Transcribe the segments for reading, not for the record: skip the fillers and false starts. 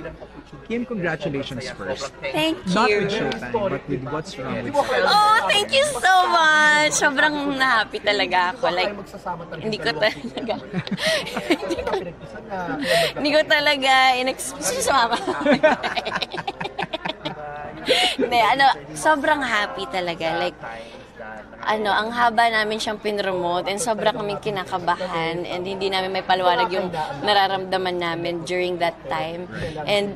Kim, congratulations first. Thank you. Not with Showtime, but with What's Wrong with Showtime. Oh, thank you so much. Sobrang na-happy talaga ako. Like, hindi ko talaga hindi ko talaga sumama. Hindi, sobrang happy talaga. Like, ang haba namin siyang pinromote and sobrang kaming kinakabahan and hindi namin may paliwanag yung nararamdaman namin during that time. And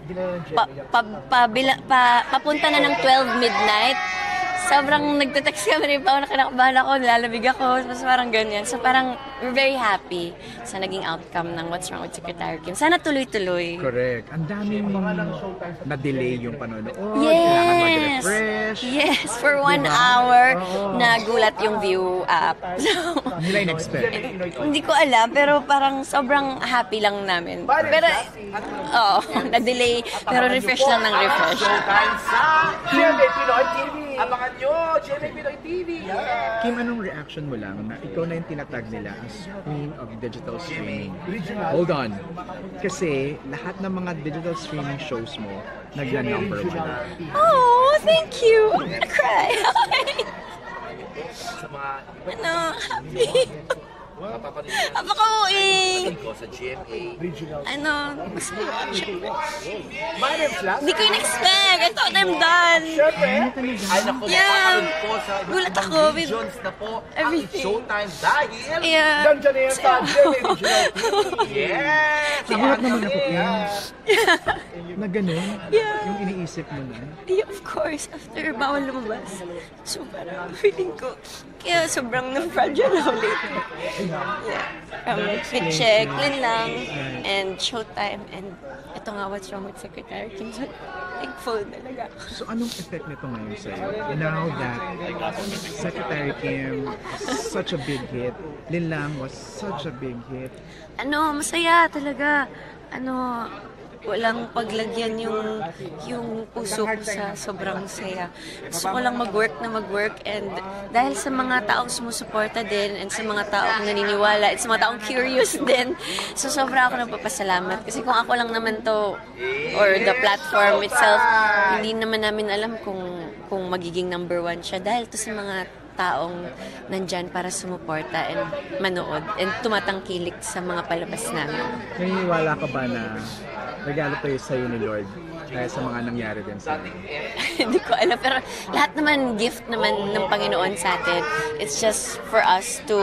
papunta na ng 12 midnight, sobrang nagte-text kami rin pa ako, kinakabahan ako, nilalamig ako, so parang ganyan. So parang we're very happy sa naging outcome ng What's Wrong with Secretary Kim. Sana tuloy-tuloy. Correct. Ang daming na-delay yung panonood. Yes! Mag-refresh. Yes, for 1 hour, nagulat yung view up. So, nila in-expect. Hindi ko alam, pero parang sobrang happy lang namin. Pero, na-delay, pero refresh lang ng refresh. GMA Pinoy TV! Abangan nyo! GMA Pinoy TV! Kim, anong reaction mo lang na ikaw na yung tinatag nila as Queen of Digital Streaming? Hold on. Kasi lahat ng mga digital streaming shows mo, nagla-number 1. Oh, thank you! I'm gonna cry. Happy. Apaka-uing! Sa GMA. Hindi ko in-expect. I thought I'm done. Ay, naku, mapapanood po sa gulat ako with regions na po ang everything. Showtime dahil Yeah. Diyan na yan sa GMA Regional TV. Yes! Nagulat naman ako, Kim. Na ganun? Yung iniisip mo na? Yeah, of course. After bawal lumabas. So parang feeling ko, kaya sobrang na-fragile ako later. Check, Linlang, and Showtime, and ito nga What's Wrong with Secretary Kim. So, thankful talaga. So, anong effect nito ngayon sa'yo? Now that Secretary Kim is such a big hit, Linlang was such a big hit. Masaya talaga. Walang paglagyan yung puso ko sa sobrang saya. Gusto ko lang mag-work and dahil sa mga taong sumusuporta din and sa mga taong naniniwala at sa mga taong curious din, so sobra ako nagpapasalamat. Kasi kung ako lang naman to or the platform itself, hindi naman namin alam kung magiging number 1 siya dahil to sa mga taong nandyan para sumuporta and manood and tumatangkilik sa mga palabas namin. Naniniwala ka ba na regalo to sa'yo ni Lord dahil sa mga nangyari din sa atin? Hindi ko alam, pero lahat naman gift naman ng Panginoon sa atin. It's just for us to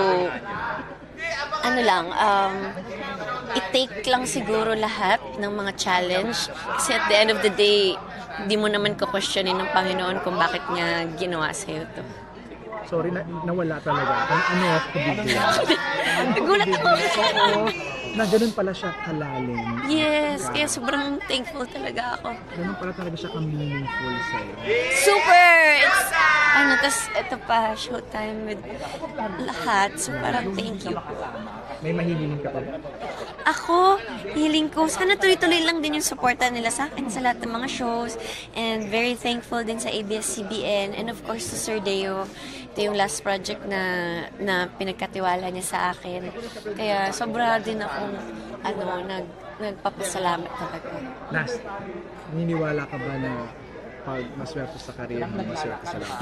i-take lang siguro lahat ng mga challenge kasi at the end of the day, hindi mo naman ko-questionin ng Panginoon kung bakit niya ginawa sa'yo to. Sorry, nawala talaga. Ano ako bigla? Nagulat ako. Na ganun pala siya kalalim. Yes, kaya sobrang thankful talaga ako. Ganun pala talaga siya ka-meaningful sa'yo. Super! It's, tas ito pa, Showtime with lahat. So parang thank you po. May mahihingin ka pa ba? Ako, hiling ko, sana tuloy-tuloy lang din yung supporta nila sa akin sa lahat ng mga shows. And very thankful din sa ABS-CBN and of course to Sir Deo. Ito yung last project na pinagkatiwala niya sa akin. Kaya sobra din akong nagpapasalamat talaga. Last, naniniwala ka ba na pag maswerte sa career mo, maswerte sa lahat?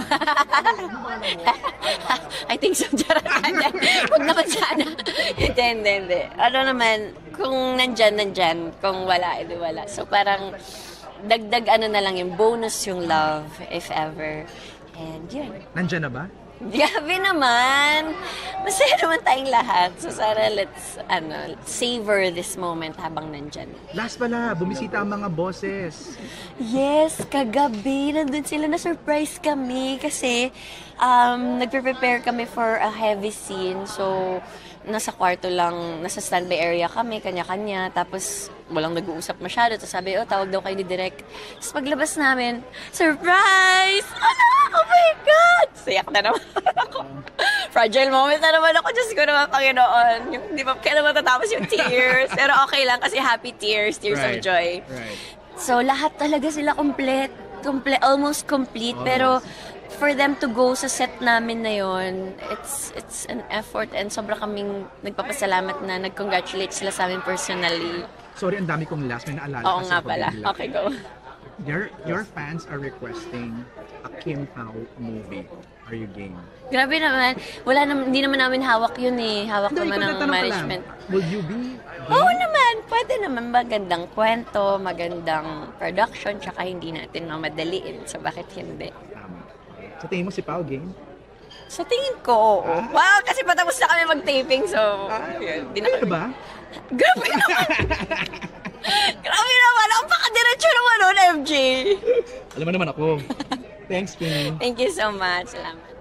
I think so, Jaratan. Huwag naman sana. Hindi. Naman, kung nandyan. Kung wala, edi wala. So parang dagdag na lang yung bonus yung love, if ever. And yun. Nandyan na ba? Grabe naman. Masaya naman tayong lahat. So sana let's savor this moment habang nandyan. Last pala, bumisita ang mga bosses. Yes, kagabi nandun sila, na-surprise kami kasi nagpe-prepare kami for a heavy scene. So nasa kwarto lang, nasa standby area kami, kanya-kanya. Tapos walang nag-uusap masyado. Tapos sabi, tawag daw kayo ni Direk. Tapos paglabas namin, surprise! Oh my God! Sayak na naman ako. Fragile moment na naman ako. Diyos ko naman, Panginoon. Di ba, kaya naman tatapos yung tears. Pero okay lang kasi happy tears of joy. Right. So lahat talaga sila almost complete. Pero for them to go sa set namin na yon, it's an effort and sobra kaming nagpapasalamat na nag-congratulate sila sa amin personally. Sorry, ang dami kong last. May naalala Oo kasi nga ako pala. bigla. Okay, go. Your fans are requesting a Kim Chiu movie. Are you game? Grabe naman. Hindi naman namin hawak yun eh. Hawak Hindi, naman ikaw ng nagtanong ka lang. management. Will you be game? Oo naman. Pwede naman. Magandang kwento, magandang production, tsaka hindi natin mamadaliin. So, bakit hindi? Tama. Sa tingin mo si Pao game? Sa tingin ko, oo. Wow, kasi patapos na kami mag-taping, so... Di na Ano ba? Grabe naman! Grabe naman! Ang pakadiretso naman nun, MJ! Alam mo naman ako. Thanks, Penny. Thank you so much. Salamat.